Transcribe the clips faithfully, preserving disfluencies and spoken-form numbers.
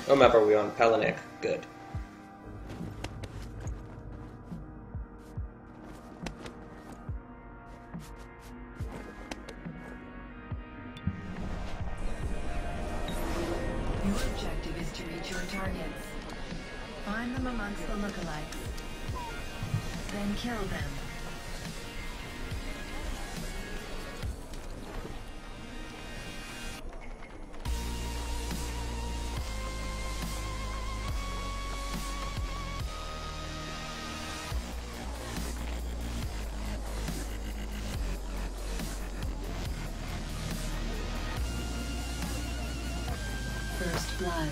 What map are we on? Palanic. Good. Your objective is to reach your targets. Find them amongst the lookalikes. Then kill them. First blood.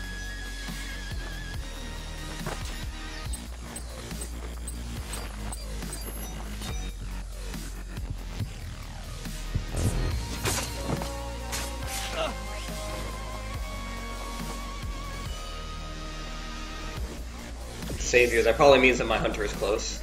Savior. That probably means that my hunter is close.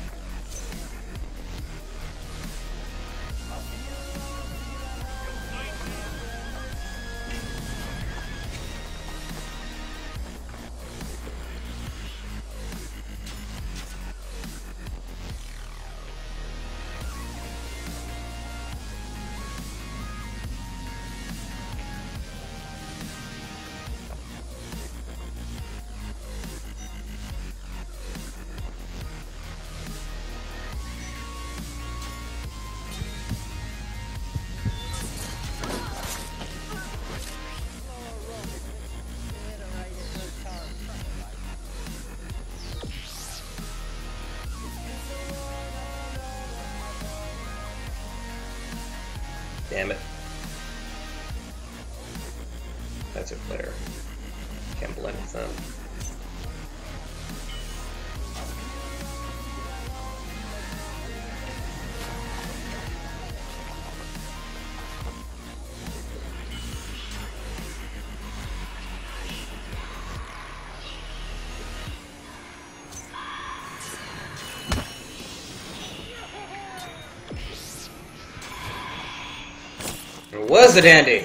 Damn it. That's a player. Can't blend with them. It was a dandy!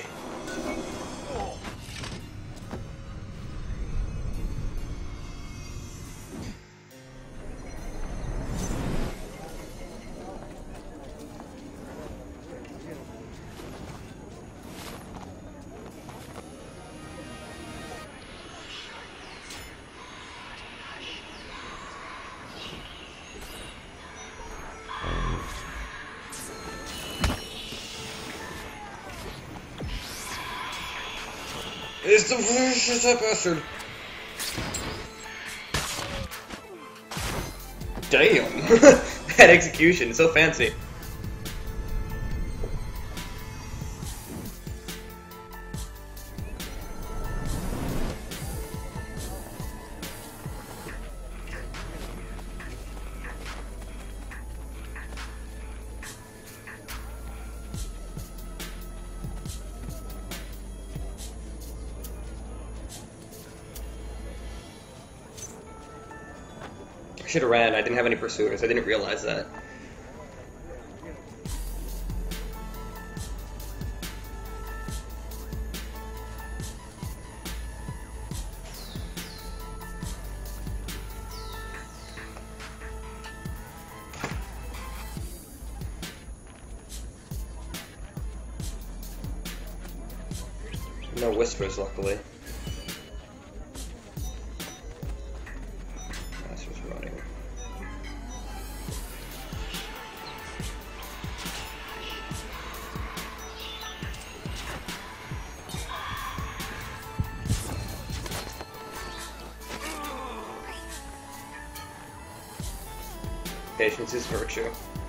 It's the it's that bastard. Damn! That execution, so fancy. I should have ran. I didn't have any pursuers. I didn't realize that. No whispers, luckily. Patience is virtue.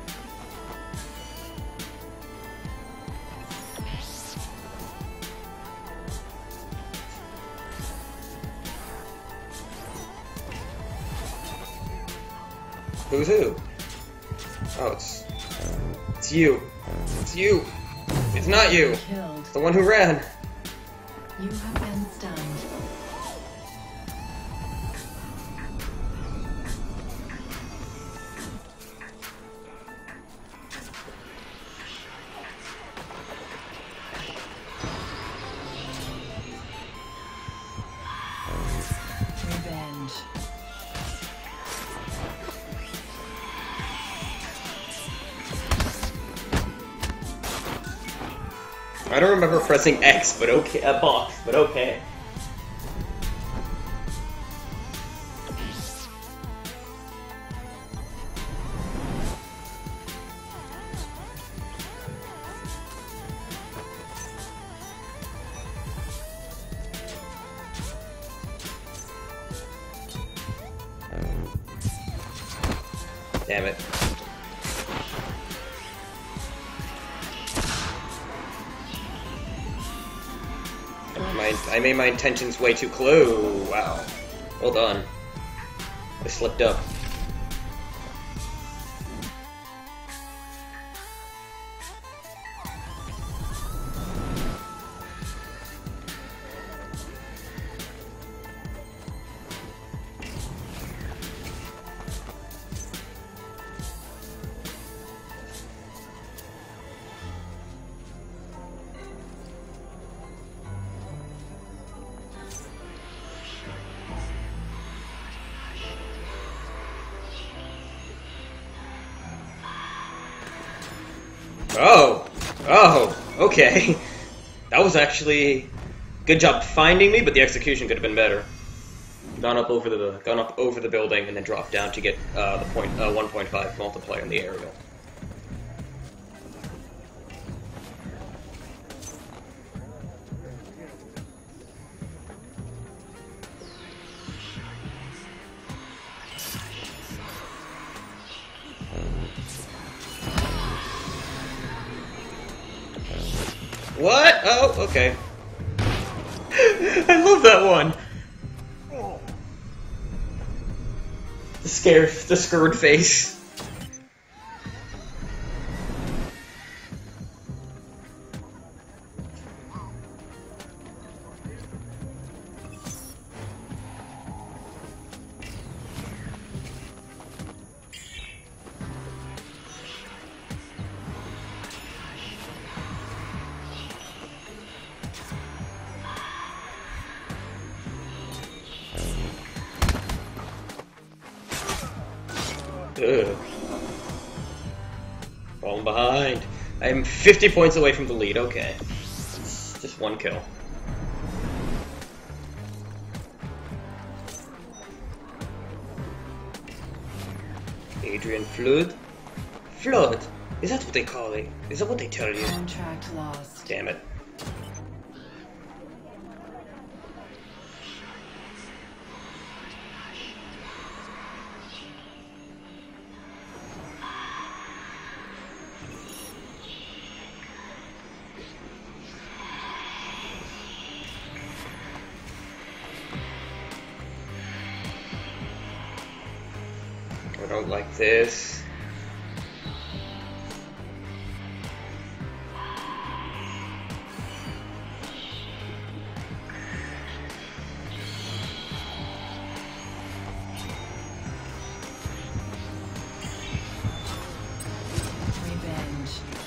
Who's who? Oh, it's... It's you. It's you. It's not you. Killed. It's the one who ran. You have been stunned. I don't remember pressing X, but okay, a box, but okay. Damn it. My, I made my intentions way too close. Wow. Well done. I slipped up. Oh! Oh! Okay. That was actually... Good job finding me, but the execution could have been better. Gone up over the gone up over the building and then dropped down to get uh, the point uh, one point five multiplier in the aerial. What? Oh, okay. I love that one. The scared, the scared face. Ugh. Falling behind. I'm fifty points away from the lead, okay. It's just one kill. Adrian Flood? Flood? Is that what they call it? Is that what they tell you? Contract lost. Damn it. I don't like this. Revenge.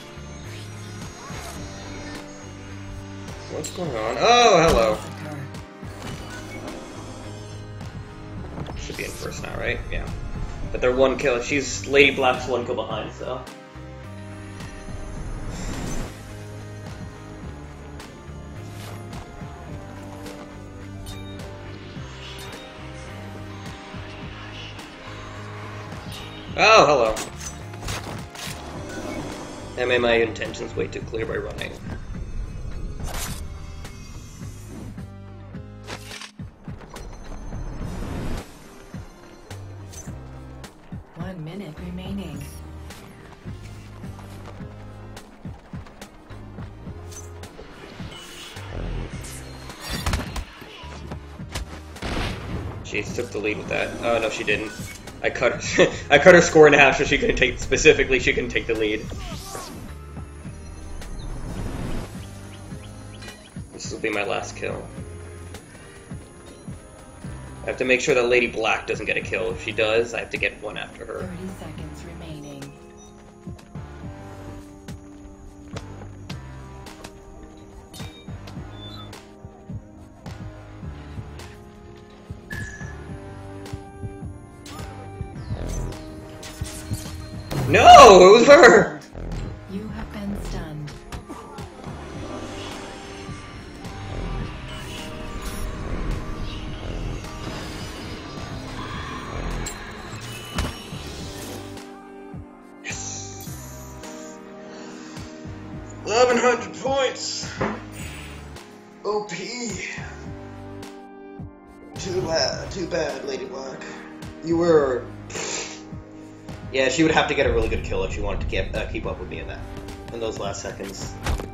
What's going on? Oh, hello. Should be in first now, right? Yeah. But they're one kill. She's Lady Black's one kill behind, so. Oh, hello. I made my intentions way too clear by running. One minute remaining. She took the lead with that. Oh no, she didn't. I cut her. I cut her score in half so she couldn't take. Specifically, she couldn't take the lead. This will be my last kill. I have to make sure that Lady Black doesn't get a kill. If she does, I have to get one after her. thirty seconds remaining. No, it was her. You have been stunned. eleven hundred points! O P! Too bad, too bad, Lady Black. You were... Yeah, she would have to get a really good kill if she wanted to get, uh, keep up with me in that. In those last seconds.